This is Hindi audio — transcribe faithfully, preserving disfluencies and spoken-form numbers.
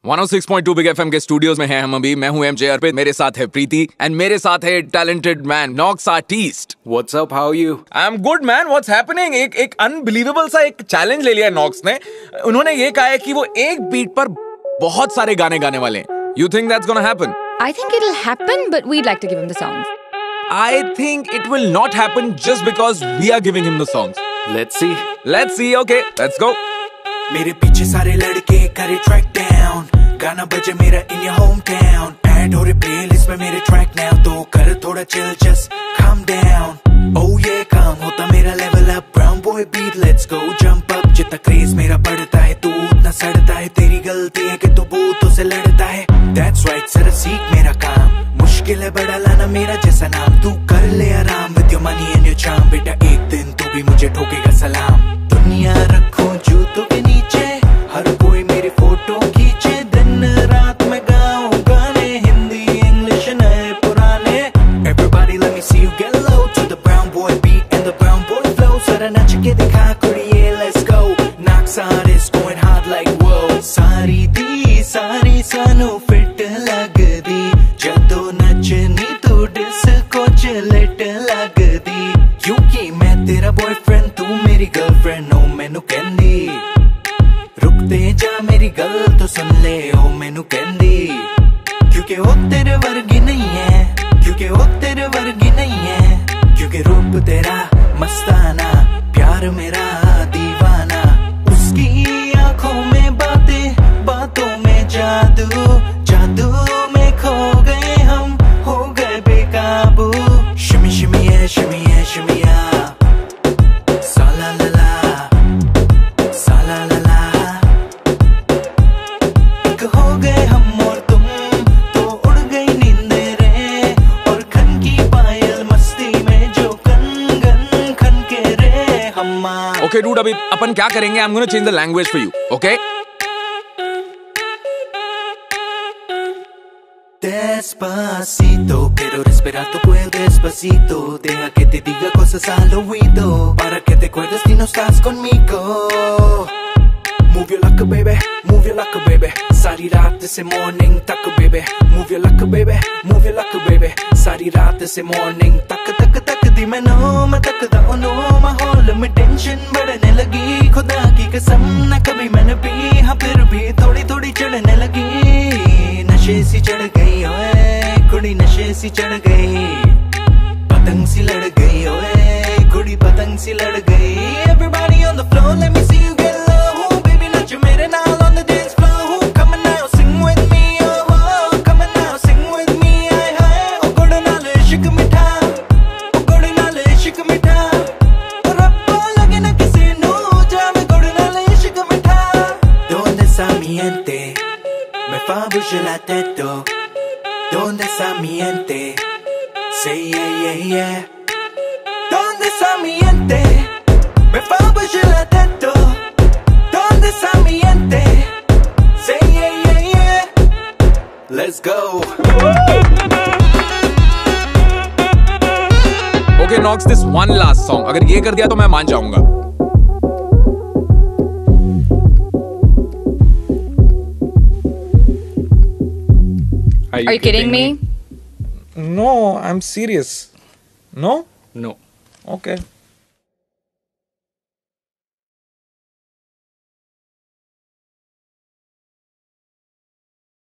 One O six point two big FM के स्टूडियोज में हैं हम अभी। मैं हूं एमजे अर्पित, मेरे साथ है प्रीति एंड मेरे साथ है talented man Knox artist. What's up? How are you? I am good man, what's happening. एक एक अनबिलीवेबल सा एक चैलेंज ले लिया है नॉक्स ने। उन्होंने ये कहा है कि वो एक बीट पर बहुत सारे गाने गाने वाले हैं। You think that's gonna happen? I think it'll happen, but we'd like to give him the songs. I think it will not happen just because we are giving him the songs. Let's see. Let's see. Okay, let's go. मेरे पीछे सारे लड़के करे ट्रैक डाउन, गाना बजे मेरा in your home town, add हो रहे प्लेलिस्ट में मेरे ट्रैक नाउ, तो कर थोड़ा chill, just calm down. Oh ये काम होता मेरा level up, brown boy beat let's go jump up. जितना क्रेज मेरा बढ़ता है तू उतना सड़ता है, तेरी गलती है कि तू बूतों से लड़ता है। दैट्स राइट सर, सीख मेरा काम, मुश्किल है बड़ा लाना मेरा जैसा नाम, तू कर ले आराम with your money and your charm. बेटा एक दिन तू भी मुझे ठोकेगा सलाम। दुनिया रखो जूतों के नीचे, हर कोई मेरी फोटो खींचे, दिन रात मैं गाऊं गाने, हिंदी इंग्लिश नए पुराने। Everybody let me see you get low to the brown boy beat and the brown boy flow। सारा नाच के दिखा कुड़िए let's go, Knocks artist going hard like whoa। सारी दी सारी सानू फिट लग दी, जदों नचनी तू डिस्को चलट लग दी। क्योंकि मैं तेरा बॉयफ्रेंड तू मेरी गर्लफ्रेंड, ओ मैनू कहंदी रुकते जा मेरी गल तो सुन ले, ओ मैनू कहंदी। क्योंकि ओ तेरे वर्गी नहीं है, क्योंकि ओ तेरे वर्गी नहीं है, क्योंकि रूप तेरा मस्ताना, प्यार मेरा दीवाना। उसकी आंखों में बातें, बातों में जादू, जादू में खो गए हम, हो गए बेकाबू। शिमी शिमी है शिमी है शिमिया, साला ला ला, साला ला ला। एक हो गए हम और तुम, तो उड़ गई नींदें रे, और खन की पायल मस्ती में जो कन गन खन के रे हम्मा। Okay, dude, अभी अपन क्या करेंगे? I'm gonna change the language for you. Okay? Despacito, quiero respirar tu cuello despacito, deja que te diga cosas al oído, para que te acuerdes si no estás conmigo। Move your luck baby, move your luck baby, सारी रात से morning तक baby, move your luck baby, move your luck baby, सारी रात से morning तक तक तक दी मैं नो मैं तक दा ओ नो, माहौल में टेंशन बढ़ने लगी, खुदा की कसम न कभी मैंने पी, हाँ फिर भी थोड़ी थोड़ी चढ़ने लगी। नशे सी चढ़ गई ओए कुड़ी, नशे सी चढ़ गई, पतंग सी लड़ गई ओए कुड़ी, पतंग सी लड़ गई। Everybody on the floor, let me see you get low, baby नच मेरे नाल on the dance floor, come on now sing with me, oh oh, come on now sing with me, आए हाय ओ गुड़ नाल इश्क मिठा, ओ गुड़ नाल इश्क मिठा, ओ रब्बा लगे ना किसी नू जावे गुड़ नाल इश्क मिठा। Donde está mi gente, me fa bouger la tête, oh. Donde está mi gente, say yeah yeah yeah. Donde está mi gente, me fa bouger la tête, oh. Donde está mi gente, say yeah yeah yeah. Let's go. Okay, Knox, this one last song. अगर ये कर दिया तो मैं मान जाऊंगा। Are you, Are you kidding, kidding me? me? No, I'm serious. No? No. Okay.